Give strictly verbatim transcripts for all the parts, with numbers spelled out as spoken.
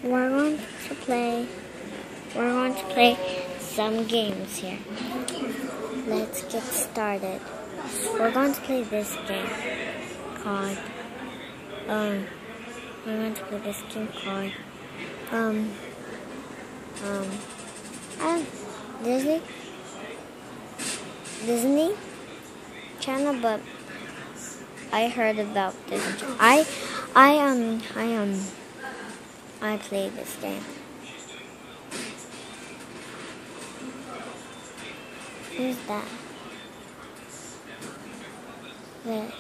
we're going to play we're going to play some games here. Let's get started. We're going to play this game called um we're going to play this game called um um uh, Disney Disney Channel, but I heard about this. I I um I um I played this game. Who's that? This.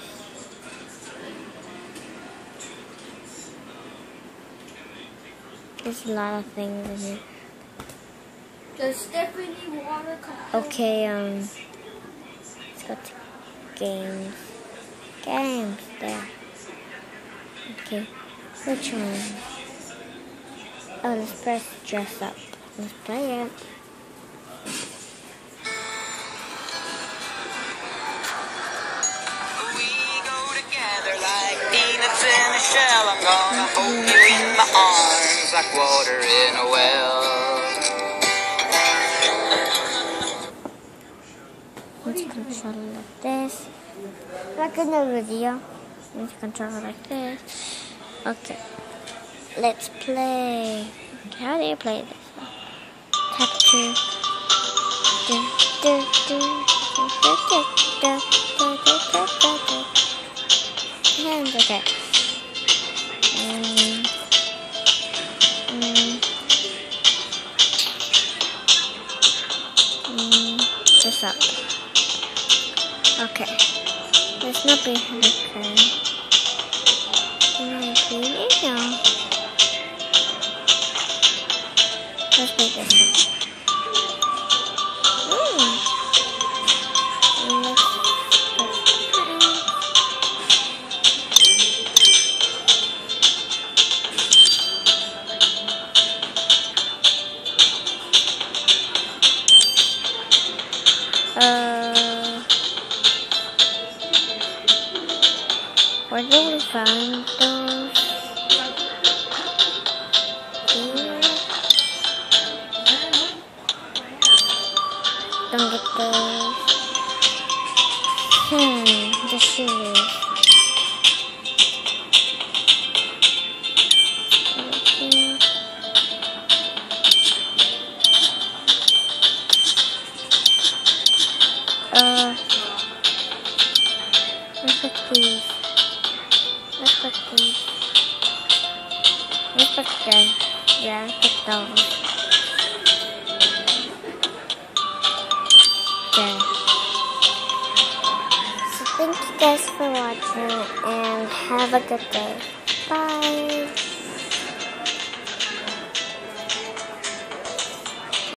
There's a lot of things in here. Does Stephanie water come? Okay, um, let's go to games. Games, there. Okay, which one? Oh, let's press dress up. Let's play it. We go together like peanuts in a shell. I'm gonna hold you in my arms like water in a well. Let's control it like this. Like in the video. Let's control it like this. Okay. Let's play. Okay, how do you play this? Tap two. Do, do, do, do, do, do, do, do, do, do, do. Hands, okay. Mm. Mm. Mm. This up. Okay. Let's not be okay. Maybe no. Let's make this one. Mm. Let's Uh, where do we find those? Here. Don't get those. Hmm, the shoes. Uh, let's put these. Let's put these. Let's put those. Yeah, let's put those. Okay. So thank you guys for watching and have a good day.